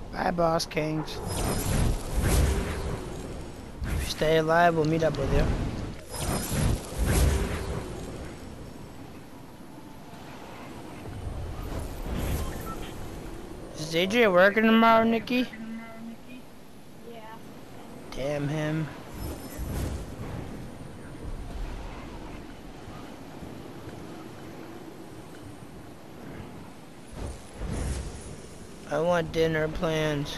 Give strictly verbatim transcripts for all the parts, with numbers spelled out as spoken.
Bye, Boss Kings. If you stay alive, we'll meet up with you. Is A J working tomorrow, Nikki? Yeah. Damn him. I want dinner plans.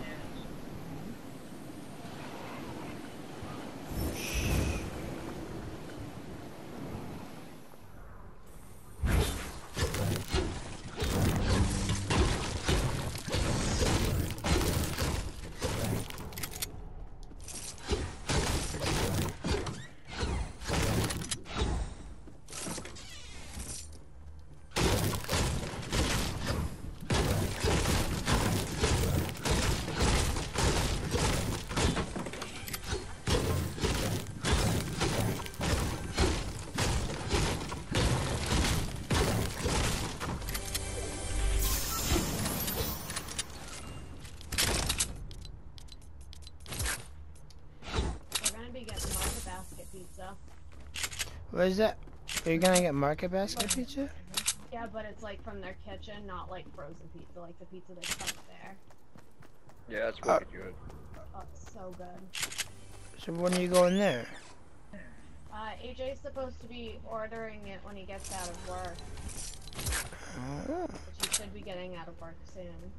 What is that? Are you gonna get market basket pizza? Yeah, but it's like from their kitchen, not like frozen pizza, like the pizza they cut there. Yeah, that's Uh, wicked good. Oh, it's so good. So when are you going there? Uh, A J's supposed to be ordering it when he gets out of work. Oh. Which he should be getting out of work soon.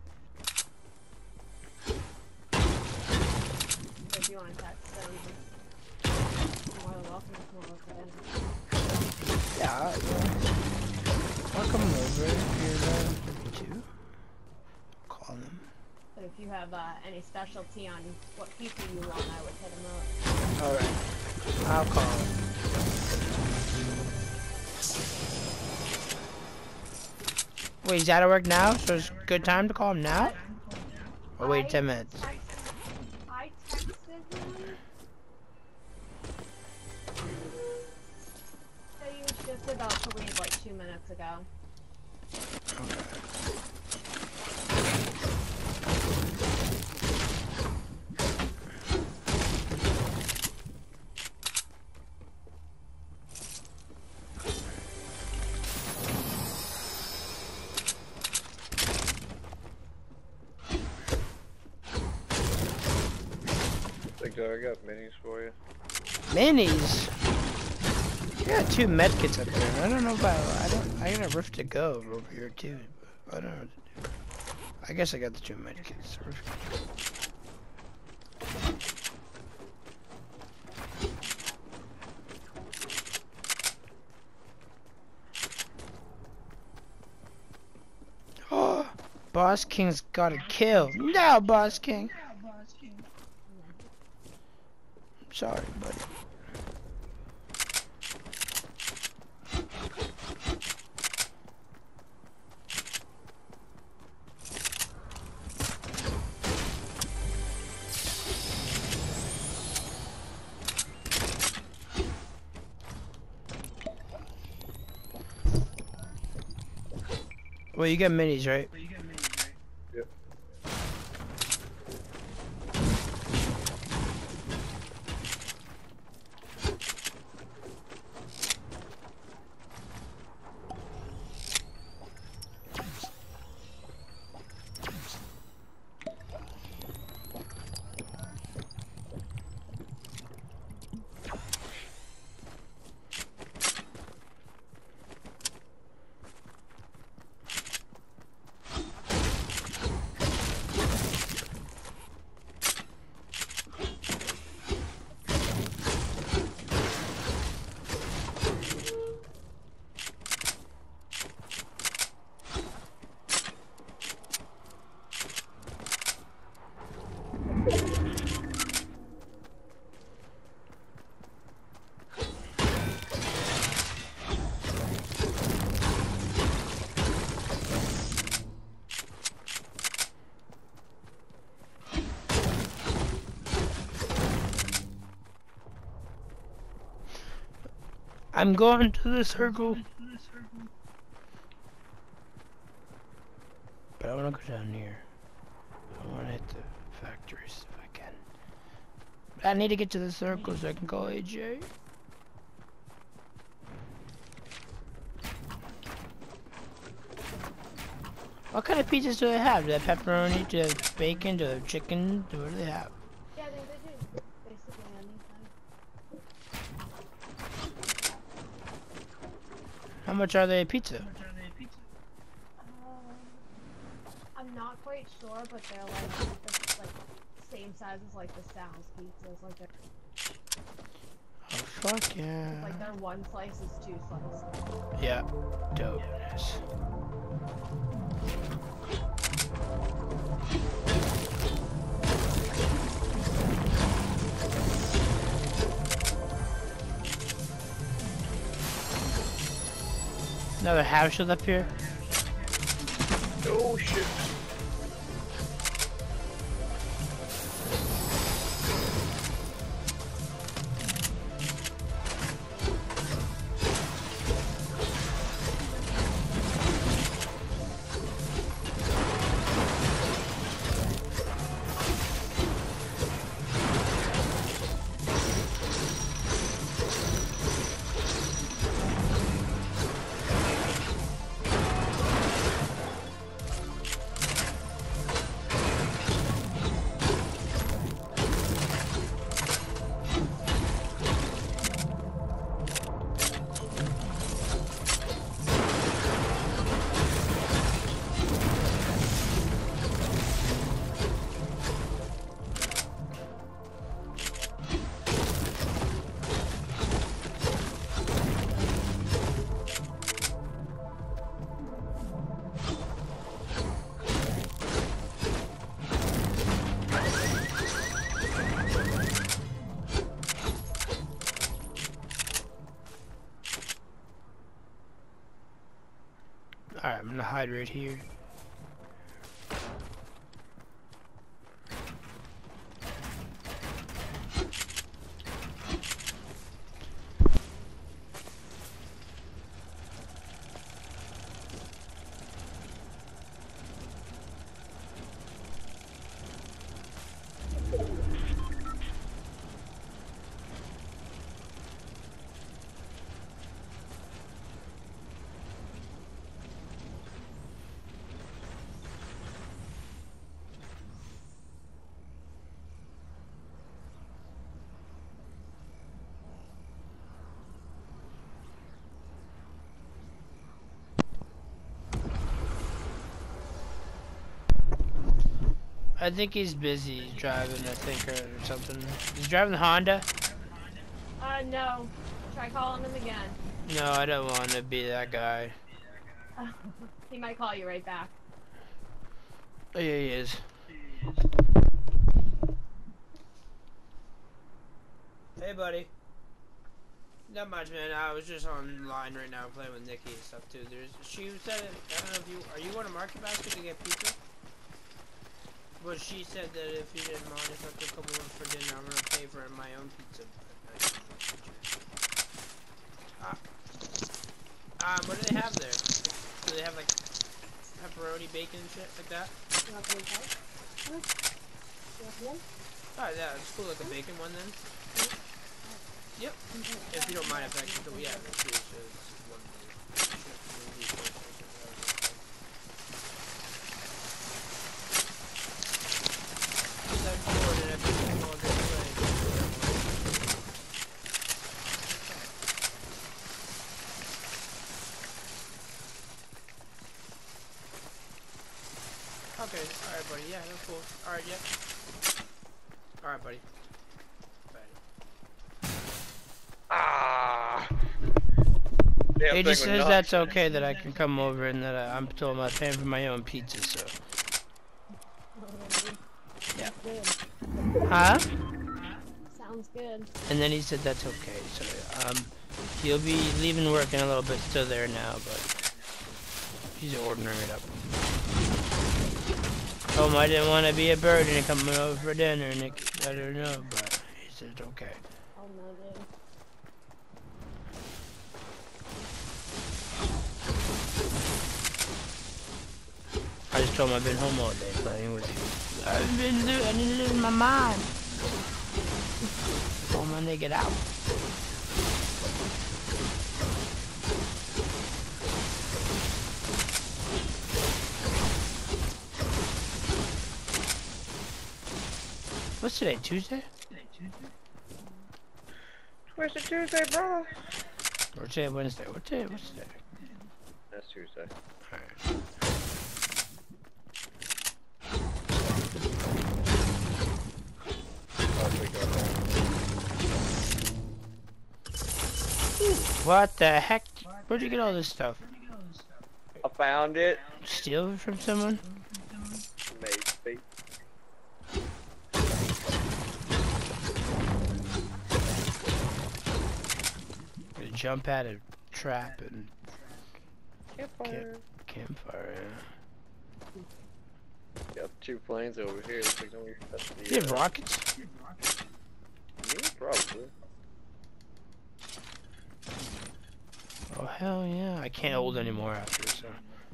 So if you want to text him, you're more than welcome to come over in. Yeah, yeah. I'll come over if you're there too. Call them. But if you have uh, any specialty on what pizza you want, I would hit him up. Alright. I'll call him. Wait, he's out of work now? So it's a good time to call him now? Or wait ten minutes? I texted, I texted him. So he was just about to leave like two minutes ago. Okay. I got minis for you. Minis? You got two medkits up there. I don't know about. I don't. I got a rift to go over here too. But I don't know what to do. I guess I got the two medkits. Oh, Boss King's got a kill. No, Boss King. Sorry, buddy. Well, you got minis, right? Yep. I'm going to the circle. But I want to go down here. I want to hit the factories if I can. But I need to get to the circle so I can call A J. What kind of pizzas do they have? Do they have pepperoni? Do they have bacon? Do they have chicken? What do they have? Yeah, I think they do. Basically anything. How much are they a pizza? Um, I'm not quite sure, but they're like the like same size as like the Sal's pizzas. Like they're Oh fuck yeah. like their one slice is two slices. Yeah, dope. Nice. Another house shield up here. Oh shit. Alright, I'm gonna hide right here. I think he's busy driving, I think, or, or something. He's driving the Honda? Uh, no. Try calling him again. No, I don't want to be that guy. He might call you right back. Oh, yeah, he is. Hey, buddy. Not much, man. I was just online right now playing with Nikki and stuff, too. There's, she said, I don't know if you, are you on a market basket to get pizza? But she said that if you didn't mind, if I could come over for dinner, I'm gonna pay for my own pizza. Uh, um, what do they have there? Do they have like pepperoni, bacon, and shit like that? You want some pie? You want one? Oh, yeah, it's cool, like a bacon one then. Yep. If you don't mind, if I can, yeah, that's true. So it's one. Okay, alright buddy, yeah, that's cool. Alright, yeah. Alright buddy. Bye. Ah. He just says that's okay that I can come over and that I, I'm told I'm paying for my own pizza, so. Yeah. Huh? Sounds good. And then he said that's okay, so um, he'll be leaving work in a little bit, still there now, but he's ordering it up. Told him I didn't want to be a burden and coming over for dinner, Nick. I don't know, but he said it's okay. Oh no, dude. I just told him I've been home all day playing with you. I've been lo I didn't lose my mind. Oh man, they get out. What's today? Tuesday? Twisted Tuesday, bro. Or today? Wednesday? What day? What's today? That's Tuesday. Alright. What the heck? Where'd you get all this stuff? I found it. Steal it from someone? Maybe. Gonna jump at a trap and Campfire. Camp, campfire. Got two planes over here. Looks like nobody touched the. You have uh, rockets? Yeah, probably. Oh hell yeah! I can't hold anymore after so.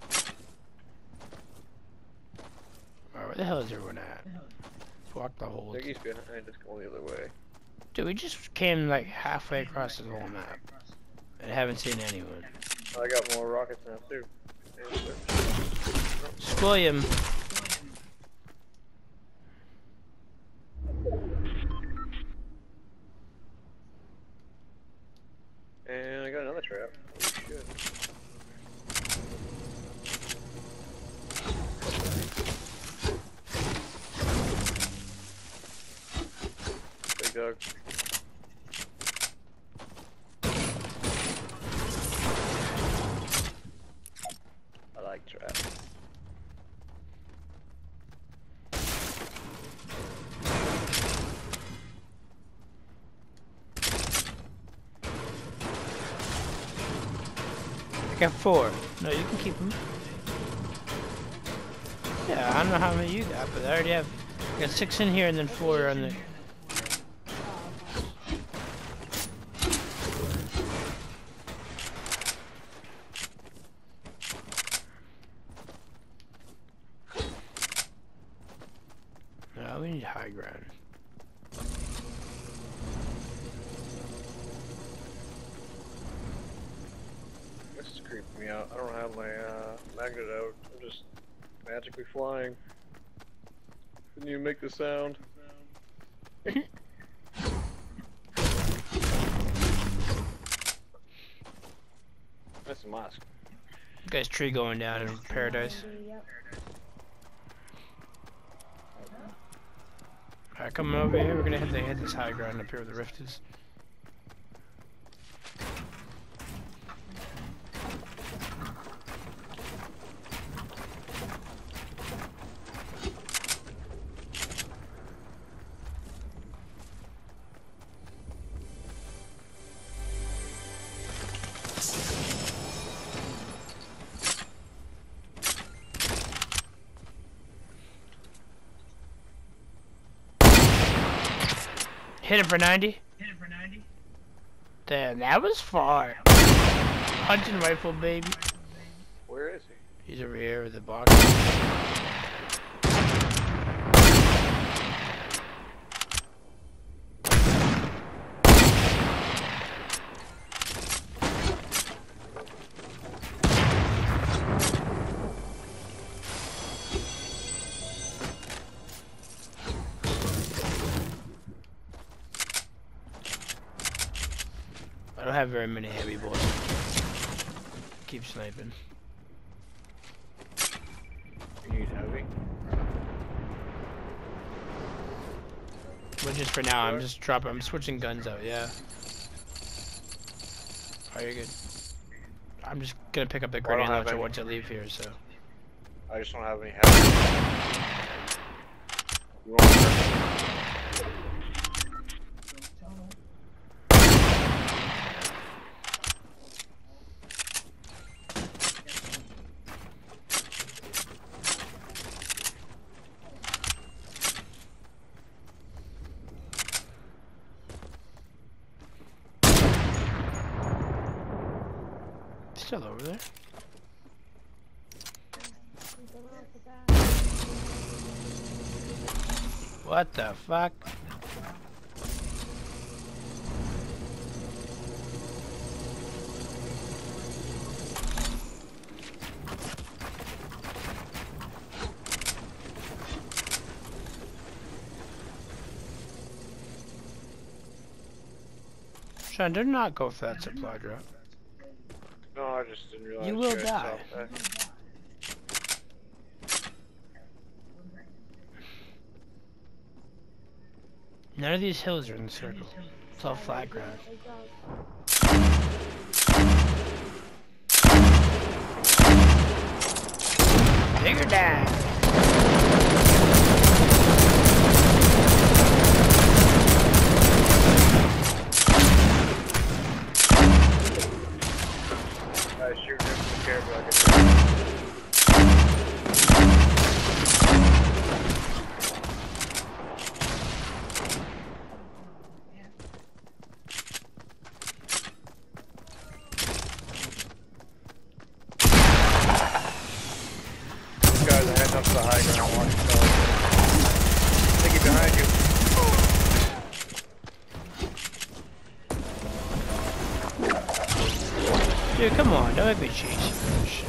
Alright, where the hell is everyone at? Walk the hold. Ziggy's behind us, going the other way. Dude, we just came like halfway across the whole map. And haven't seen anyone. I got more rockets now too. William. And I got another trap. Holy shit. Big dog. I like traps. I got four. No, you can keep them. Yeah, I don't know how many you got, but I already have. I got six in here and then four on the. No, we need high ground. This is creeping me out. I don't have my uh, magnet out. I'm just magically flying. Couldn't even make the sound. That's a mosque. Guy's tree going down in paradise. Alright, coming over here. We're gonna hit the hit this high ground up here where the rift is. Hit it for ninety. Hit it for ninety. Damn, that was far. Hunting rifle, baby. Where is he? He's over here with the box. I don't have very many heavy bullets. Keep sniping. You need heavy? But just for now, I'm just dropping. I'm switching guns out. Yeah. Oh, you're good. I'm just gonna pick up the Well, I don't grenade have launcher any. once I leave here. So. I just don't have any heavy. You want Still over there. What the fuck? Sean, do not go for that supply drop. No, I just didn't realize You will guys die. saw that. None of these hills are in the circle. It's all flat ground. Digger down. I shoot him from the camera. I can guys are heading up to the high ground. Watch yourself. Thingy behind you. Dude, come on, don't make me chase you. Shit.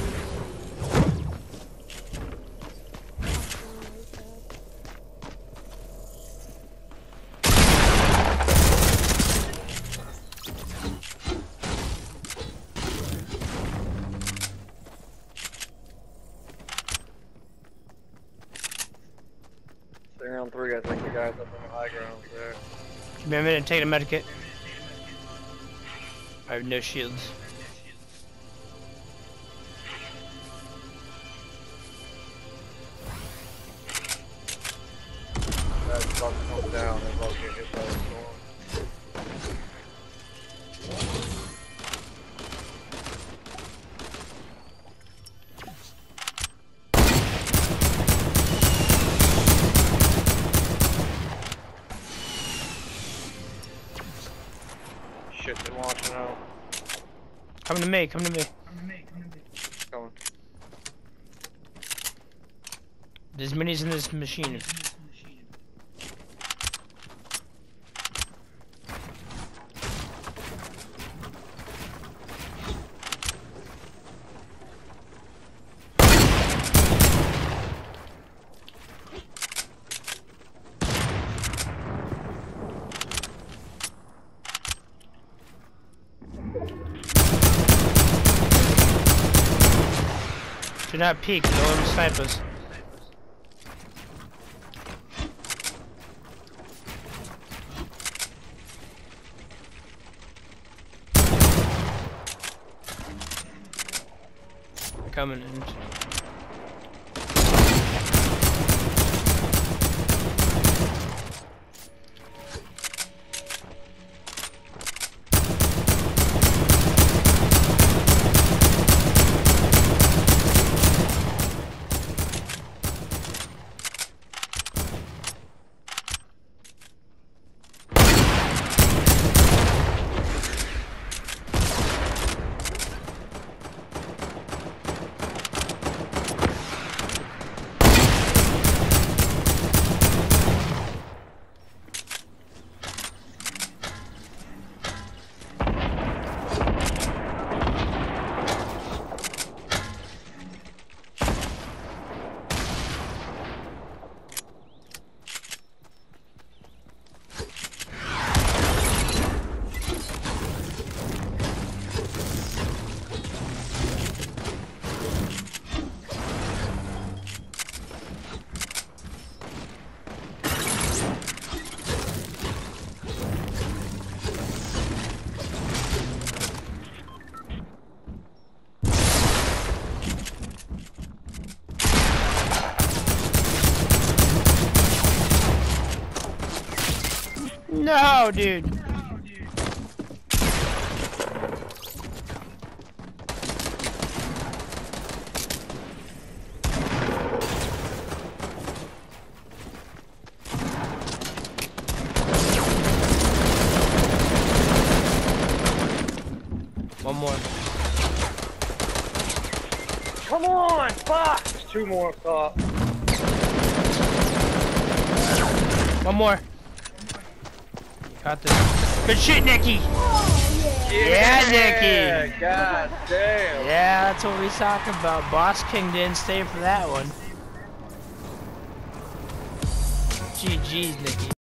They're on three, I think the guys up on the high ground there. Give me a minute to take a medikit. I have no shields. That's about to come down. They're about to get hit by the storm. Shit, they're launching out. Come to me, come to me. Coming. There's minis in this machine. Do not peek, no one snipers. They're coming in. No, dude. One more. Come on! Fuck! Two more, cop. One more. You caught this. Good shit, Nikki. Oh, yeah. Yeah, Nikki. God damn. Yeah, that's what we talking about. Boss King didn't stay for that one. G G's, Nikki.